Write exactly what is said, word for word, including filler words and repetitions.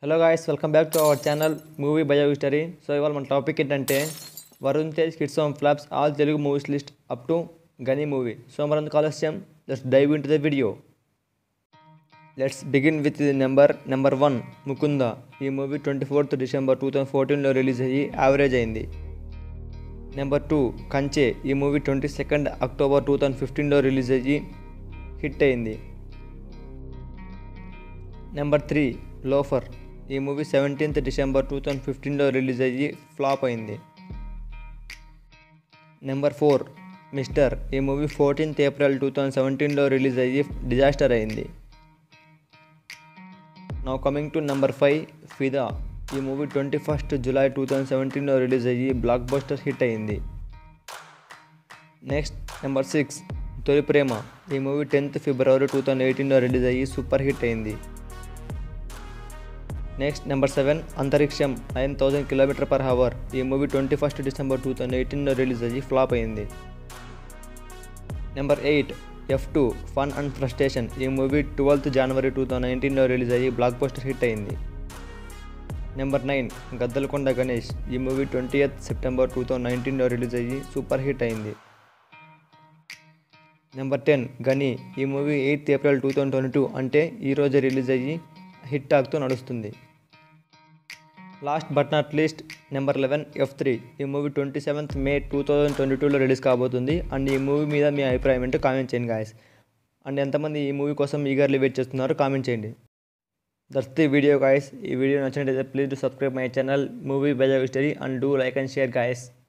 Hello guys, welcome back to our channel movie bio history. So ఇవాళ మన topic ఏంటంటే Varun Tej hits on flops all Telugu movies list up to Ghani movie. So మరందుకు ఆలస్యం, let's dive in to the video. Let's begin with number number one Mukunda. ఈ movie twenty fourth December two thousand ఫోర్టీన్లో release అయ్యి average అయింది. Number two Kanche. ఈ movie twenty second October two thousand ఫిఫ్టీన్లో release అయ్యి hit అయింది. Number three Loafer. ఈ movie seventeenth December two thousand ఫిఫ్టీన్లో రిలీజ్ అయ్యి ఫ్లాప్ అయింది. Number four mister. ఈ movie fourteenth April two thousand సెవెంటీన్లో రిలీజ్ అయ్యి డిజాస్టర్ అయింది. Now coming to number five Fidaa. ఈ movie twenty first July two thousand సెవెంటీన్లో రిలీజ్ అయ్యి బ్లాక్ బస్టర్ హిట్ అయింది. Next number six Tholi Prema. ఈ movie tenth February two thousand ఎయిటీన్లో రిలీజ్ అయ్యి సూపర్ హిట్ అయింది. నెక్స్ట్ నెంబర్ సెవెన్ అంతరిక్షం nine thousand kilometer per hour. ఈ movie twenty first December two thousand ఎయిటీన్లో రిలీజ్ అయ్యి ఫ్లాప్ అయింది. Number eight F two fun and frustration. ఈ movie twelfth January two thousand నైన్టీన్లో release అయ్యి blockbuster hit అయింది. Number nine Gaddalakonda Ganesh. ఈ movie twenty eighth September two thousand నైన్టీన్లో release అయ్యి సూపర్ హిట్ అయింది. Number ten Ghani. ఈ movie eighth April two thousand twenty two అంటే ఈరోజు రిలీజ్ అయ్యి హిట్ టాక్తో నడుస్తుంది. Last but not least number eleven F three. ఈ movie twenty seventh May two thousand twenty టూలో రిలీజ్ కాబోతుంది. అండ్ ఈ మూవీ మీద మీ అభిప్రాయం ఏంటో కామెంట్ చేయండి గాయస్. అండ్ ఎంతమంది ఈ మూవీ కోసం ఈగర్లీ వెయిట్ చేస్తున్నారో కామెంట్ చేయండి. That's the video guys. ఈ వీడియో నచ్చినట్లయితే please do subscribe my channel movie bio history and do like and share guys.